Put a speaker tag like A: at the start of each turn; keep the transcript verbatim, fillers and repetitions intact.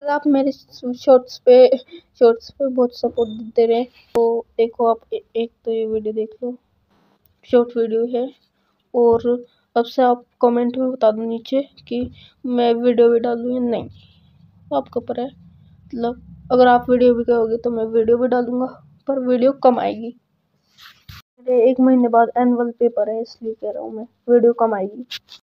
A: अगर आप मेरे शॉर्ट्स पे शॉर्ट्स पे बहुत सपोर्ट देते रहे तो देखो आप ए, एक तो ये वीडियो देख लो, शॉर्ट वीडियो है। और अब से आप कमेंट में बता दो नीचे कि मैं वीडियो भी डालूँ या नहीं, आपके ऊपर है। मतलब अगर आप वीडियो भी कहोगे तो मैं वीडियो भी डालूँगा, पर वीडियो कम आएगी। मेरे एक महीने बाद एनुअल पेपर है, इसलिए कह रहा हूँ मैं वीडियो कम आएगी।